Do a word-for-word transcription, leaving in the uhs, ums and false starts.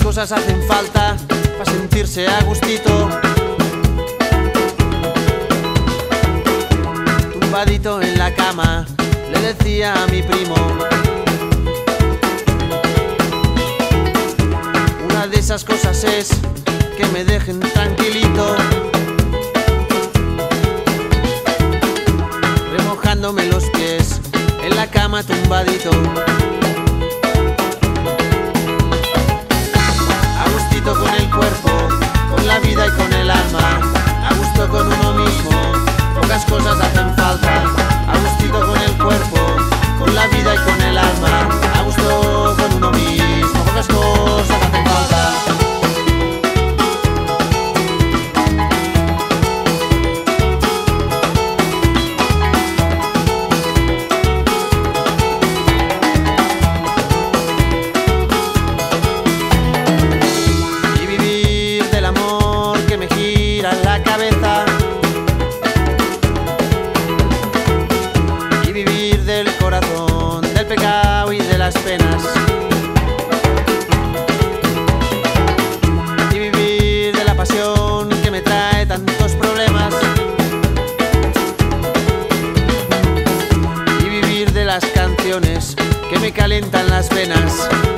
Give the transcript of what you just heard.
cosas hacen falta para sentirse a gustito. Tumbadito en la cama, le decía a mi primo. Una de esas cosas es que me dejen tranquilito, remojándome los pies en la cama tumbadito. A gustito con el cuerpo, con la vida y con el alma, a gusto con uno mismo, pocas cosas hacen falta. A gustito con el cuerpo, con la vida y con el alma, a gusto con uno mismo, pocas cosas hacen falta. Del corazón, del pecado y de las penas, y vivir de la pasión que me trae tantos problemas, y vivir de las canciones que me calientan las venas.